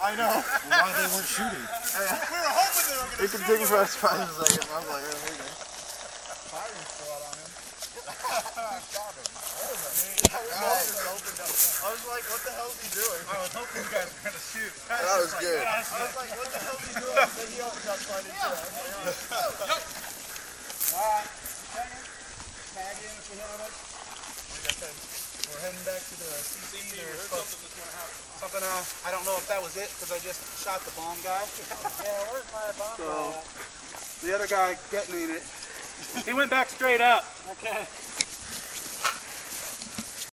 I know. Why they weren't shooting? We were hoping they were going to shoot. It continues for 5 seconds. I was like, oh, okay. Firing squad on him. Shot him. I was like, what the hell is he doing? I was hoping you guys were going to shoot. That was good. I was like, what the hell is he doing? Then he opened up fighting too. Alright. Tag in if we hit it. Like I said, we're heading back to the CC. There's something I don't know if that was it because I just shot the bomb guy. Yeah, where's my bomb guy? The other guy detonated it. He went back straight up. Okay.